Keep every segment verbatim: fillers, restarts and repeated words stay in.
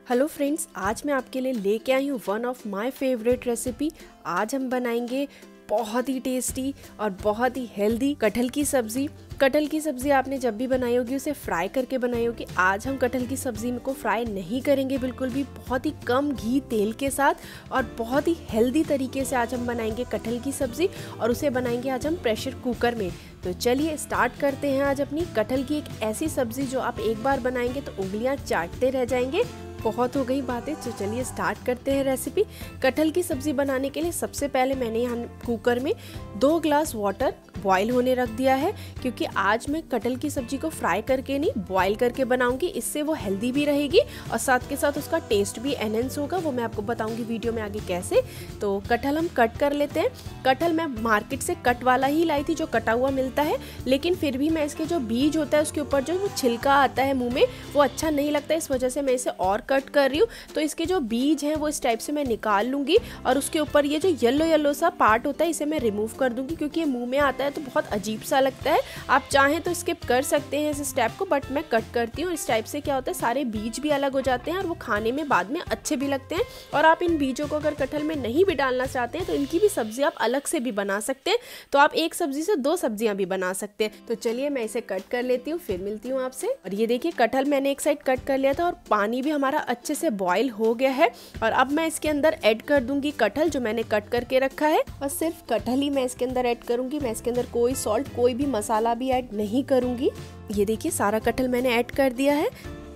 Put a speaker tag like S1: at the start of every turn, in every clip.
S1: Hello friends, आज मैं आपके लिए लेके आई हूँ one of my favourite recipe. आज हम बनाएंगे बहुत ही टेस्टी और बहुत ही हेल्दी कटहल की सब्ज़ी। कटहल की सब्ज़ी आपने जब भी बनाई होगी उसे फ्राई करके बनाई होगी। आज हम कटहल की सब्ज़ी को फ्राई नहीं करेंगे बिल्कुल भी, बहुत ही कम घी तेल के साथ और बहुत ही हेल्दी तरीके से आज हम बनाएंगे कटहल की सब्ज़ी और उसे बनाएंगे आज हम प्रेशर कुकर में। तो चलिए स्टार्ट करते हैं आज अपनी कटहल की एक ऐसी सब्ज़ी जो आप एक बार बनाएंगे तो उंगलियां चाटते रह जाएंगे। बहुत हो गई बातें, तो चलिए स्टार्ट करते हैं रेसिपी। कटहल की सब्ज़ी बनाने के लिए सबसे पहले मैंने यहाँ कुकर में दो ग्लास वाटर बॉईल होने रख दिया है, क्योंकि आज मैं कटहल की सब्ज़ी को फ्राई करके नहीं बॉईल करके बनाऊंगी। इससे वो हेल्दी भी रहेगी और साथ के साथ उसका टेस्ट भी एनहेंस होगा। वो मैं आपको बताऊंगी वीडियो में आगे कैसे। तो कटहल हम कट कर लेते हैं। कटहल मैं मार्केट से कट वाला ही लाई थी, जो कटा हुआ मिलता है, लेकिन फिर भी मैं इसके जो बीज होता है उसके ऊपर जो वो छिलका आता है मुँह में, वो अच्छा नहीं लगता, इस वजह से मैं इसे और कट कर रही हूँ। तो इसके जो बीज हैं वो इस टाइप से मैं निकाल लूँगी और उसके ऊपर ये जो येलो येलो सा पार्ट होता है इसे मैं रिमूव कर दूँगी, क्योंकि ये मुंह में आता है तो बहुत अजीब सा लगता है। आप चाहें तो स्किप कर सकते हैं इस स्टेप को, बट मैं कट करती हूँ। इस टाइप से क्या होता है, सारे बीज भी अलग हो जाते हैं और वो खाने में बाद में अच्छे भी लगते हैं। और आप इन बीजों को अगर कटहल में नहीं भी डालना चाहते हैं तो इनकी भी सब्जी आप अलग से भी बना सकते हैं। तो आप एक सब्जी से दो सब्जियां भी बना सकते हैं। तो चलिए मैं इसे कट कर लेती हूँ, फिर मिलती हूँ आपसे। और ये देखिए कटहल मैंने एक साइड कट कर लिया था और पानी भी हमारा अच्छे से बॉईल हो गया है। और अब मैं इसके अंदर ऐड कर दूंगी कटहल जो मैंने कट करके रखा है, और सिर्फ कटहल ही मैं इसके अंदर ऐड करूंगी। मैं इसके अंदर कोई सॉल्ट, कोई भी मसाला भी ऐड नहीं करूंगी। ये देखिए सारा कटहल मैंने ऐड कर दिया है।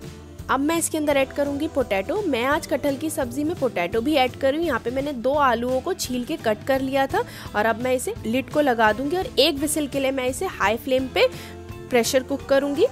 S1: अब मैं इसके अंदर ऐड करूंगी पोटैटो। मैं आज कटहल की सब्जी में पोटैटो भी ऐड कर रही हूँ। यहाँ पे मैंने दो आलूओं को छील के कट कर लिया था और अब मैं इसे लिड को लगा दूंगी और एक विसिल के लिए मैं इसे हाई फ्लेम पे प्रेशर कुक करूंगी।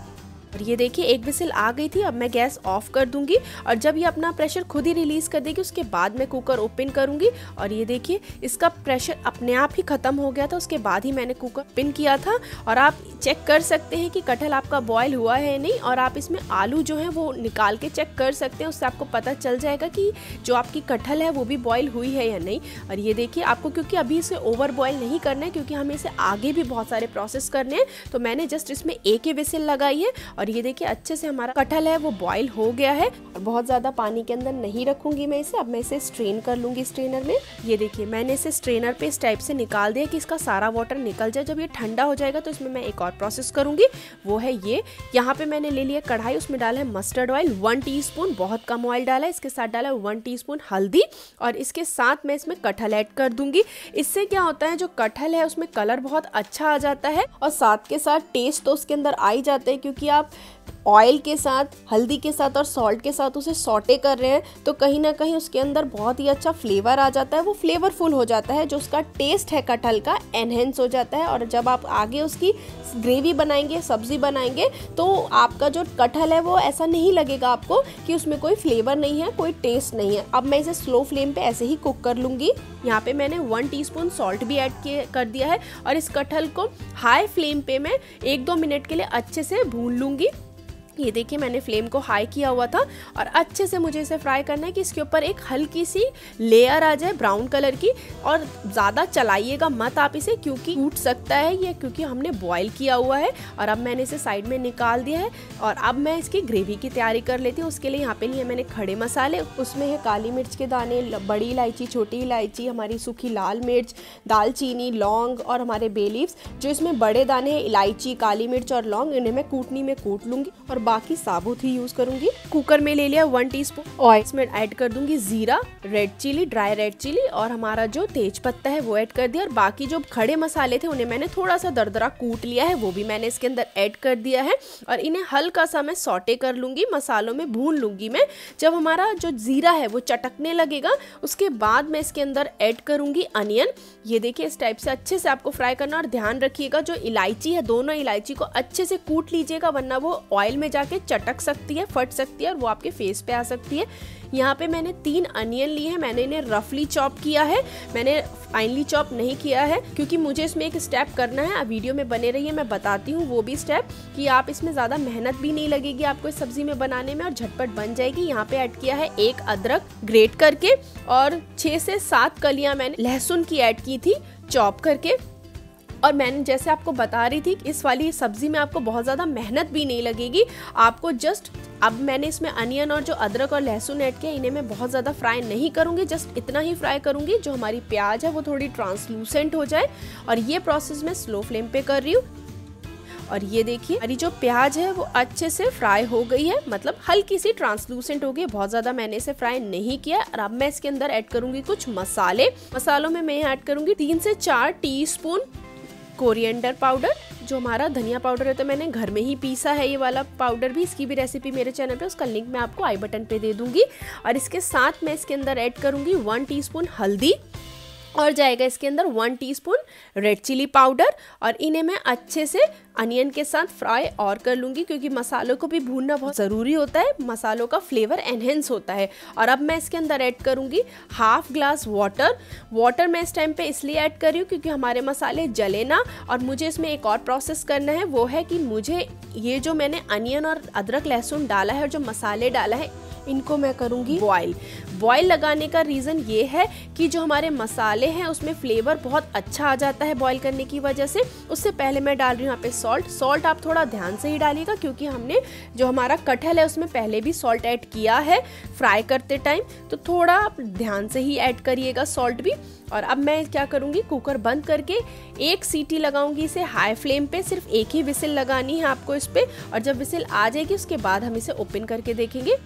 S1: और ये देखिए एक विसिल आ गई थी। अब मैं गैस ऑफ कर दूंगी और जब ये अपना प्रेशर खुद ही रिलीज कर देगी उसके बाद मैं कुकर ओपन करूंगी। और ये देखिए इसका प्रेशर अपने आप ही खत्म हो गया था, उसके बाद ही मैंने कुकर ओपन किया था। और आप चेक कर सकते हैं कि कटहल आपका बॉयल हुआ है नहीं, और आप इसमें आलू जो है वो निकाल के चेक कर सकते हैं। उससे आपको पता चल जाएगा कि जो आपकी कटहल है वो भी बॉयल हुई है या नहीं। और ये देखिए आपको, क्योंकि अभी इसे ओवर बॉयल नहीं करना है, क्योंकि हमें इसे आगे भी बहुत सारे प्रोसेस करने हैं, तो मैंने जस्ट इसमें एक ही विसिल लगाई है। और ये देखिए अच्छे से हमारा कटहल है वो बॉईल हो गया है। और बहुत ज्यादा पानी के अंदर नहीं रखूंगी मैं इसे। अब मैं इसे स्ट्रेन कर लूंगी स्ट्रेनर में। ये देखिए मैंने इसे स्ट्रेनर पे इस टाइप से निकाल दिया कि इसका सारा वाटर निकल जाए। जब ये ठंडा हो जाएगा तो इसमें मैं एक और प्रोसेस करूंगी, वो है ये। यहाँ पे मैंने ले लिया कढ़ाई, उसमें डाला है मस्टर्ड ऑयल वन टीस्पून, बहुत कम ऑयल डाला है। इसके साथ डाला है वन टीस्पून हल्दी और इसके साथ मैं इसमें कटहल ऐड कर दूंगी। इससे क्या होता है, जो कटहल है उसमें कलर बहुत अच्छा आ जाता है और साथ के साथ टेस्ट तो उसके अंदर आ ही जाता है, क्योंकि आप ऑयल के साथ, हल्दी के साथ और सॉल्ट के साथ उसे सॉटे कर रहे हैं, तो कहीं ना कहीं उसके अंदर बहुत ही अच्छा फ्लेवर आ जाता है। वो फ्लेवरफुल हो जाता है, जो उसका टेस्ट है कटहल का एनहेंस हो जाता है। और जब आप आगे उसकी ग्रेवी बनाएंगे, सब्जी बनाएंगे, तो आपका जो कटहल है वो ऐसा नहीं लगेगा आपको कि उसमें कोई फ्लेवर नहीं है, कोई टेस्ट नहीं है। अब मैं इसे स्लो फ्लेम पे ऐसे ही कुक कर लूंगी। यहाँ पे मैंने वन टीस्पून सॉल्ट भी ऐड कर दिया है और इस कटहल को हाई फ्लेम पे मैं एक दो मिनट के लिए अच्छे से भून लूंगी। ये देखिए मैंने फ्लेम को हाई किया हुआ था और अच्छे से मुझे इसे फ्राई करना है कि इसके ऊपर एक हल्की सी लेयर आ जाए ब्राउन कलर की। और ज़्यादा चलाइएगा मत आप इसे, क्योंकि टूट सकता है ये, क्योंकि हमने बॉईल किया हुआ है। और अब मैंने इसे साइड में निकाल दिया है और अब मैं इसकी ग्रेवी की तैयारी कर लेती हूँ। उसके लिए यहाँ पे लिए मैंने खड़े मसाले, उसमें है काली मिर्च के दाने, बड़ी इलायची, छोटी इलायची, हमारी सूखी लाल मिर्च, दालचीनी, लौंग और हमारे बे लीव्स। जो इसमें बड़े दाने हैं इलायची, काली मिर्च और लौंग, इन्हें मैं कूटनी में कूट लूंगी और बाकी साबुत ही यूज करूंगी। कुकर में ले लिया वन टीस्पून ऑयल, इसमें ऐड कर दूंगी जीरा, red chilli, dry red chilli और हमारा जो तेज पत्ता है वो ऐड कर दिया। और बाकी जो खड़े मसाले थे उन्हें मैंने थोड़ा सा दरदरा कूट लिया है, वो भी मैंने इसके अंदर ऐड कर दिया है। और इन्हें हल्का सा मैं सॉटे कर लूंगी, मसालों में भून लूंगी मैं। जब हमारा जो जीरा है वो चटकने लगेगा उसके बाद मैं इसके अंदर ऐड करूंगी अनियन। ये देखिए इस टाइप से अच्छे से आपको फ्राई करना। और ध्यान रखिएगा जो इलायची है, दोनों इलायची को अच्छे से कूट लीजिएगा, वरना वो ऑयल में जाके चटक सकती है, फट सकती है और वो आपके फेस पे आ सकती है। यहाँ पे मैंने तीन अनियन लिए हैं, मैंने इन्हें रफली चॉप किया है, मैंने फाइनली चॉप नहीं किया है, क्योंकि मुझे इसमें एक स्टेप करना है। अब वीडियो में बने रहिए, मैं बताती हूँ वो भी स्टेप, कि आप इसमें ज़्यादा मेहनत भी नहीं लगेगी आपको इस सब्जी में बनाने में और झटपट बन जाएगी। यहाँ पे ऐड किया है एक अदरक ग्रेट करके और छः से सात कलियाँ मैंने लहसुन की ऐड की थी चॉप करके। और मैंने जैसे आपको बता रही थी इस वाली सब्जी में आपको बहुत ज़्यादा मेहनत भी नहीं लगेगी, आपको जस्ट अब मैंने इसमें अनियन और जो अदरक और लहसुन ऐड किया इन्हें मैं बहुत ज़्यादा फ्राई नहीं करूँगी, जस्ट इतना ही फ्राई करूँगी जो हमारी प्याज है वो थोड़ी ट्रांसलूसेंट हो जाए। और ये प्रोसेस मैं स्लो फ्लेम पे कर रही हूँ। और ये देखिए हमारी जो प्याज है वो अच्छे से फ्राई हो गई है, मतलब हल्की सी ट्रांसलूसेंट हो गई, बहुत ज़्यादा मैंने इसे फ्राई नहीं किया। और अब मैं इसके अंदर ऐड करूँगी कुछ मसाले। मसालों में मैं ऐड करूँगी तीन से चार टीस्पून कोरिएंडर पाउडर, जो हमारा धनिया पाउडर है तो मैंने घर में ही पीसा है ये वाला पाउडर भी। इसकी भी रेसिपी मेरे चैनल पे, उसका लिंक मैं आपको आई बटन पे दे दूंगी। और इसके साथ मैं इसके अंदर ऐड करूंगी वन टीस्पून हल्दी और जाएगा इसके अंदर one teaspoon red chilli powder. और इन्हें मैं अच्छे से अनियन के साथ फ्राई और कर लूँगी, क्योंकि मसालों को भी भूनना बहुत ज़रूरी होता है, मसालों का फ्लेवर एनहेंस होता है। और अब मैं इसके अंदर ऐड करूँगी हाफ ग्लास वाटर। वाटर मैं इस टाइम पे इसलिए ऐड कर रही हूँ क्योंकि हमारे मसाले जले ना। और मुझे इसमें एक और प्रोसेस करना है, वो है कि मुझे ये जो मैंने अनियन और अदरक लहसुन डाला है और जो मसाले डाला है इनको मैं करूँगी बॉयल। बॉयल लगाने का रीज़न ये है कि जो हमारे मसाले हैं उसमें फ्लेवर बहुत अच्छा आ जाता है बॉयल करने की वजह से। उससे पहले मैं डाल रही हूँ यहाँ पे सॉल्ट। सॉल्ट आप थोड़ा ध्यान से ही डालिएगा, क्योंकि हमने जो हमारा कटहल है उसमें पहले भी सॉल्ट ऐड किया है फ्राई करते टाइम, तो थोड़ा आप ध्यान से ही ऐड करिएगा सॉल्ट भी। और अब मैं क्या करूँगी, कुकर बंद करके एक सीटी लगाऊंगी इसे हाई फ्लेम पे। सिर्फ एक ही विसिल लगानी है आपको इस पे, और जब विसिल आ जाएगी उसके बाद हम इसे ओपन करके देखेंगे।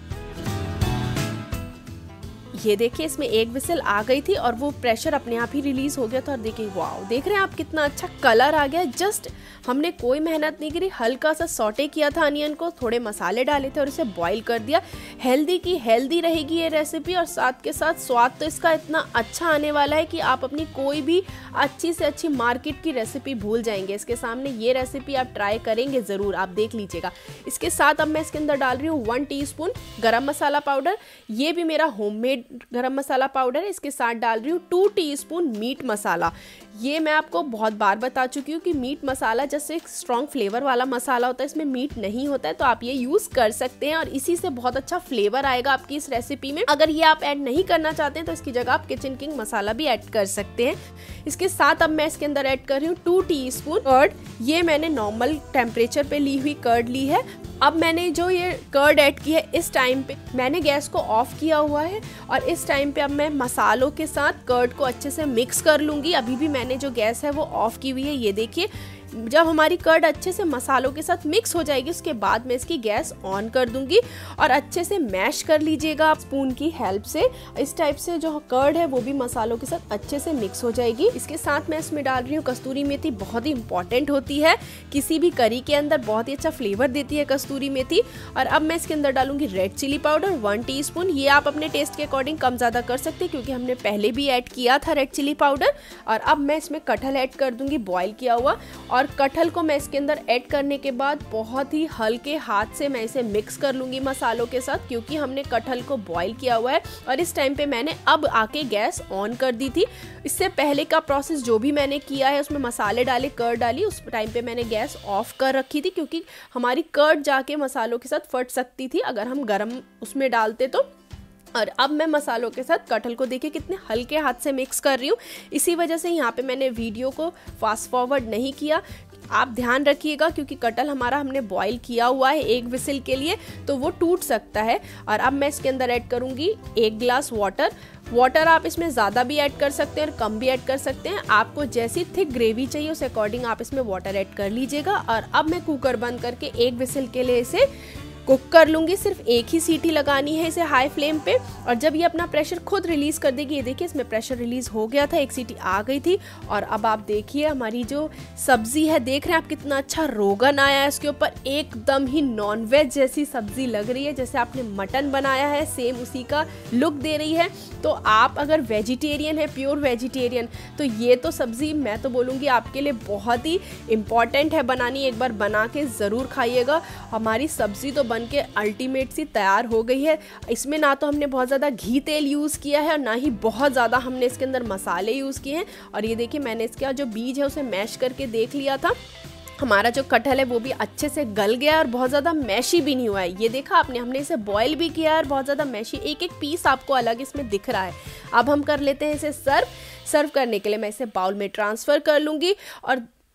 S1: ये देखिए इसमें एक विसिल आ गई थी और वो प्रेशर अपने आप ही रिलीज हो गया था। और देखिए वाओ, देख रहे हैं आप कितना अच्छा कलर आ गया। जस्ट हमने कोई मेहनत नहीं करी, हल्का सा सॉटे किया था अनियन को, थोड़े मसाले डाले थे और इसे बॉईल कर दिया। हेल्दी की हेल्दी रहेगी ये रेसिपी, और साथ के साथ स्वाद तो इसका इतना अच्छा आने वाला है कि आप अपनी कोई भी अच्छी से अच्छी मार्केट की रेसिपी भूल जाएंगे इसके सामने। ये रेसिपी आप ट्राई करेंगे ज़रूर, आप देख लीजिएगा। इसके साथ अब मैं इसके अंदर डाल रही हूँ वन टी स्पून गरम मसाला पाउडर। ये भी मेरा होममेड गरम मसाला पाउडर है। इसके साथ डाल रही हूँ टू टीस्पून मीट मसाला। ये मैं आपको बहुत बार बता चुकी हूँ कि मीट मसाला जैसे एक स्ट्रॉन्ग फ्लेवर वाला मसाला होता है, इसमें मीट नहीं होता है, तो आप ये यूज़ कर सकते हैं और इसी से बहुत अच्छा फ्लेवर आएगा आपकी इस रेसिपी में। अगर ये आप ऐड नहीं करना चाहते हैं तो इसकी जगह आप किचन किंग मसाला भी ऐड कर सकते हैं। इसके साथ अब मैं इसके अंदर ऐड कर रही हूँ टू टीस्पून कर्ड। ये मैंने नॉर्मल टेम्परेचर पे ली हुई कर्ड ली है। अब मैंने जो ये कर्ड ऐड की है इस टाइम पे मैंने गैस को ऑफ किया हुआ है, और इस टाइम पे अब मैं मसालों के साथ कर्ड को अच्छे से मिक्स कर लूँगी। अभी भी मैंने जो गैस है वो ऑफ की हुई है। ये देखिए जब हमारी कर्ड अच्छे से मसालों के साथ मिक्स हो जाएगी उसके बाद मैं इसकी गैस ऑन कर दूंगी और अच्छे से मैश कर लीजिएगा आप स्पून की हेल्प से। इस टाइप से जो कर्ड है वो भी मसालों के साथ अच्छे से मिक्स हो जाएगी। इसके साथ मैं इसमें डाल रही हूँ कस्तूरी मेथी। बहुत ही इंपॉर्टेंट होती है किसी भी करी के अंदर, बहुत ही अच्छा फ्लेवर देती है कस्तूरी मेथी। और अब मैं इसके अंदर डालूंगी red chilli powder one teaspoon. ये आप अपने टेस्ट के अकॉर्डिंग कम ज़्यादा कर सकते हैं क्योंकि हमने पहले भी ऐड किया था रेड चिली पाउडर। और अब मैं इसमें कटहल ऐड कर दूंगी बॉयल किया हुआ, और कटहल को मैं इसके अंदर ऐड करने के बाद बहुत ही हल्के हाथ से मैं इसे मिक्स कर लूंगी मसालों के साथ, क्योंकि हमने कटहल को बॉईल किया हुआ है। और इस टाइम पे मैंने अब आके गैस ऑन कर दी थी। इससे पहले का प्रोसेस जो भी मैंने किया है उसमें मसाले डाले, कर्ड डाली, उस टाइम पे मैंने गैस ऑफ कर रखी थी क्योंकि हमारी कर्ड जाके मसालों के साथ फट सकती थी अगर हम गरम उसमें डालते तो। और अब मैं मसालों के साथ कटहल को देखिए कितने हल्के हाथ से मिक्स कर रही हूँ। इसी वजह से यहाँ पे मैंने वीडियो को फास्ट फॉरवर्ड नहीं किया। आप ध्यान रखिएगा क्योंकि कटहल हमारा हमने बॉईल किया हुआ है एक विसिल के लिए, तो वो टूट सकता है। और अब मैं इसके अंदर ऐड करूँगी एक गिलास वाटर। वाटर आप इसमें ज़्यादा भी ऐड कर सकते हैं और कम भी ऐड कर सकते हैं। आपको जैसी थिक ग्रेवी चाहिए उस अकॉर्डिंग आप इसमें वाटर ऐड कर लीजिएगा। और अब मैं कुकर बंद करके एक विसिल के लिए इसे कुक कर लूँगी। सिर्फ एक ही सीटी लगानी है इसे हाई फ्लेम पे, और जब ये अपना प्रेशर खुद रिलीज कर देगी, ये देखिए इसमें प्रेशर रिलीज हो गया था, एक सीटी आ गई थी। और अब आप देखिए हमारी जो सब्जी है, देख रहे हैं आप कितना अच्छा रोगन आया है इसके ऊपर, एकदम ही नॉनवेज जैसी सब्जी लग रही है, जैसे आपने मटन बनाया है सेम उसी का लुक दे रही है। तो आप अगर वेजिटेरियन है, प्योर वेजिटेरियन, तो ये तो सब्जी मैं तो बोलूँगी आपके लिए बहुत ही इम्पॉर्टेंट है बनानी। एक बार बना के ज़रूर खाइएगा। हमारी सब्जी तो के अल्टीमेट सी तैयार हो गई है। इसमें ना तो हमने बहुत ज़्यादा घी तेल यूज़ किया है और ना ही बहुत ज़्यादा हमने इसके अंदर मसाले यूज़ किए हैं। और ये देखिए मैंने इसका जो बीज है उसे मैश करके देख लिया था। हमारा जो कटहल है वो भी अच्छे से गल गया है और बहुत ज़्यादा मैशी भी नहीं हुआ है। ये देखा आपने, हमने इसे बॉयल भी किया है और बहुत ज़्यादा मैशी, एक एक पीस आपको अलग इसमें दिख रहा है। अब हम कर लेते हैं इसे सर्व। सर्व करने के लिए मैं इसे बाउल में ट्रांसफ़र कर लूँगी। और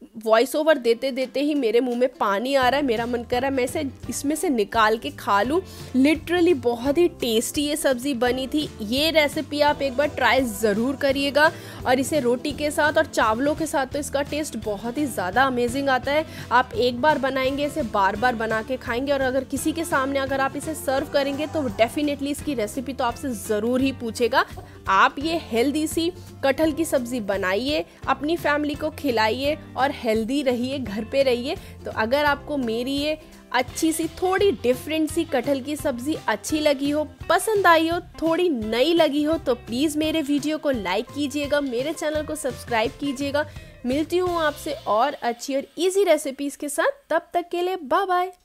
S1: वॉइस ओवर देते देते ही मेरे मुंह में पानी आ रहा है, मेरा मन कर रहा है मैं इसे इसमें से निकाल के खा लूँ। लिटरली बहुत ही टेस्टी ये सब्ज़ी बनी थी। ये रेसिपी आप एक बार ट्राई ज़रूर करिएगा, और इसे रोटी के साथ और चावलों के साथ तो इसका टेस्ट बहुत ही ज़्यादा अमेजिंग आता है। आप एक बार बनाएंगे इसे बार बार बना के खाएंगे, और अगर किसी के सामने अगर आप इसे सर्व करेंगे तो डेफिनेटली इसकी रेसिपी तो आपसे ज़रूर ही पूछेगा। आप ये हेल्दी सी कटहल की सब्ज़ी बनाइए, अपनी फैमिली को खिलाइए और हेल्दी रहिए, घर पे रहिए। तो अगर आपको मेरी ये अच्छी सी थोड़ी डिफरेंट सी कटहल की सब्ज़ी अच्छी लगी हो, पसंद आई हो, थोड़ी नई लगी हो, तो प्लीज़ मेरे वीडियो को लाइक कीजिएगा, मेरे चैनल को सब्सक्राइब कीजिएगा। मिलती हूँ आपसे और अच्छी और इजी रेसिपीज़ के साथ, तब तक के लिए बाय बाय।